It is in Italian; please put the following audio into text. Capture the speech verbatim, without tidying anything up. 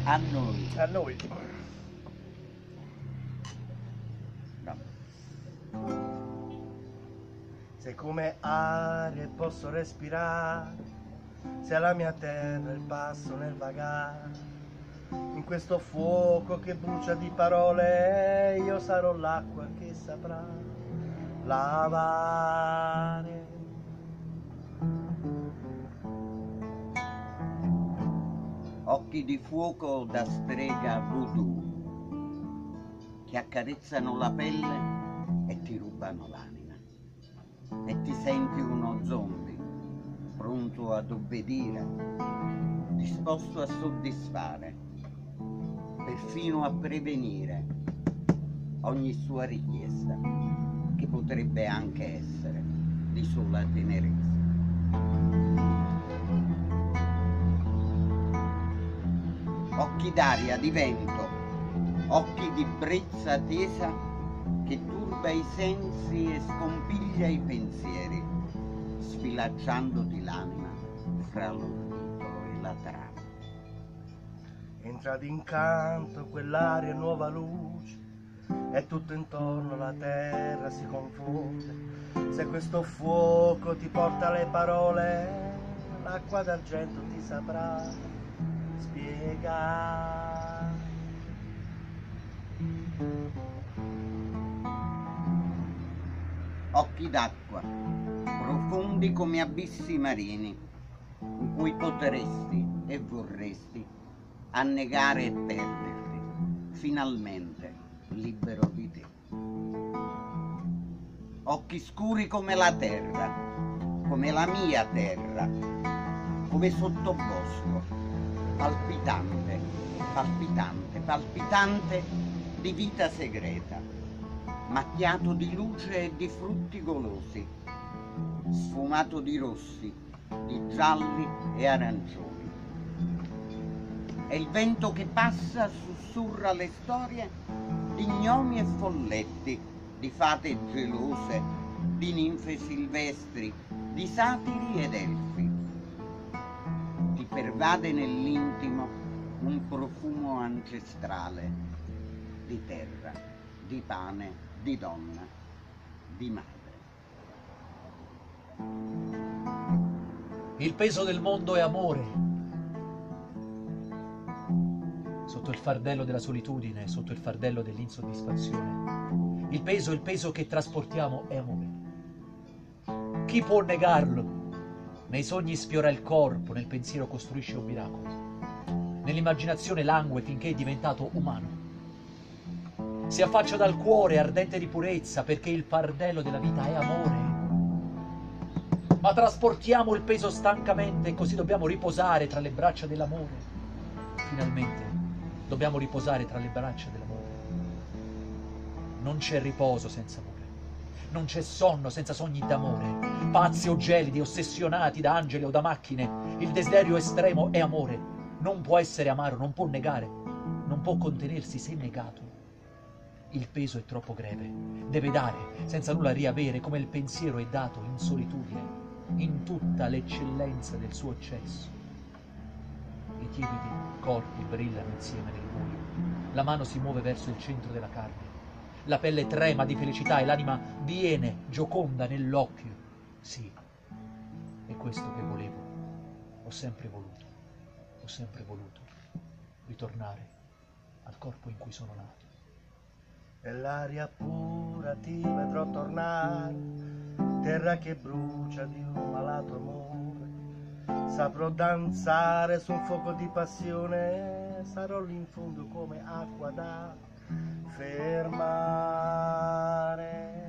A noi. A noi. No. Sei come aria e posso respirare, sei la mia terra il passo nel vagare. In questo fuoco che brucia di parole, io sarò l'acqua che saprà lavare. Occhi di fuoco da strega voodoo, che accarezzano la pelle e ti rubano l'anima. E ti senti uno zombie, pronto ad obbedire, disposto a soddisfare, perfino a prevenire ogni sua richiesta, che potrebbe anche essere di sola tenerezza. Occhi d'aria, di vento, occhi di brezza tesa che turba i sensi e scompiglia i pensieri, sfilacciandoti l'anima fra l'ordito e la trama. Entra d'incanto quell'aria nuova luce e tutto intorno la terra si confonde. Se questo fuoco ti porta le parole, l'acqua d'argento ti saprà spiegare. Occhi d'acqua, profondi come abissi marini, in cui potresti e vorresti annegare e perderti, finalmente libero di te. Occhi scuri come la terra, come la mia terra, come sottobosco, palpitante, palpitante, palpitante di vita segreta, macchiato di luce e di frutti golosi, sfumato di rossi, di gialli e arancioni. E il vento che passa sussurra le storie di gnomi e folletti, di fate gelose, di ninfe silvestri, di satiri ed elfi. Ti pervade nell'intimo un profumo ancestrale di terra, di pane, di donna, di madre. Il peso del mondo è amore. Sotto il fardello della solitudine, sotto il fardello dell'insoddisfazione. Il peso, il peso che trasportiamo è amore. Chi può negarlo? Nei sogni sfiora il corpo, nel pensiero costruisce un miracolo. Nell'immaginazione langue finché è diventato umano. Si affaccia dal cuore ardente di purezza perché il fardello della vita è amore. Ma trasportiamo il peso stancamente e così dobbiamo riposare tra le braccia dell'amore. Finalmente dobbiamo riposare tra le braccia dell'amore. Non c'è riposo senza amore. Non c'è sonno senza sogni d'amore. Pazzi o gelidi, ossessionati da angeli o da macchine, il desiderio estremo è amore. Non può essere amaro, non può negare, non può contenersi se negato. Il peso è troppo greve, deve dare senza nulla riavere, come il pensiero è dato in solitudine, in tutta l'eccellenza del suo eccesso. I tiepidi corpi brillano insieme nel buio, la mano si muove verso il centro della carne, la pelle trema di felicità e l'anima viene gioconda nell'occhio. Sì, è questo che volevo, ho sempre voluto, ho sempre voluto ritornare al corpo in cui sono nato. E l'aria pura ti vedrò tornare, terra che brucia di un malato amore. Saprò danzare su un fuoco di passione, sarò lì in fondo come acqua da fermare.